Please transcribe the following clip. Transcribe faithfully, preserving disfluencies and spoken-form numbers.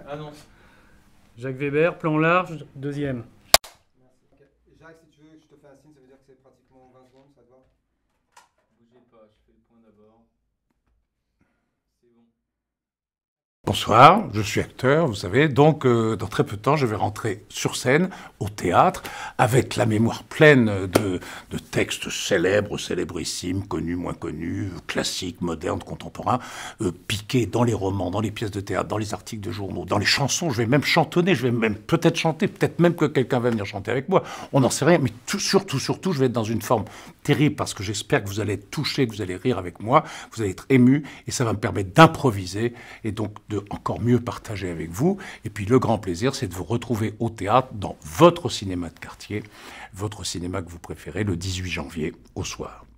Ah non. Jacques Weber, plan large, deuxième. Merci. Ok. Jacques, si tu veux que je te fais un signe, ça veut dire que c'est pratiquement vingt secondes, ça te va? Bougez pas, je fais le point d'abord. C'est bon. Bonsoir, je suis acteur, vous savez, donc euh, dans très peu de temps, je vais rentrer sur scène, au théâtre, avec la mémoire pleine de, de textes célèbres, célébrissimes, connus, moins connus, classiques, modernes, contemporains, euh, piqués dans les romans, dans les pièces de théâtre, dans les articles de journaux, dans les chansons. Je vais même chantonner, je vais même peut-être chanter, peut-être même que quelqu'un va venir chanter avec moi. On n'en sait rien, mais tout, surtout, surtout, je vais être dans une forme terrible parce que j'espère que vous allez être touchés, que vous allez rire avec moi, vous allez être émus, et ça va me permettre d'improviser et donc de encore mieux partager avec vous. Et puis le grand plaisir, c'est de vous retrouver au théâtre dans votre cinéma de quartier, votre cinéma que vous préférez, le dix-huit janvier au soir.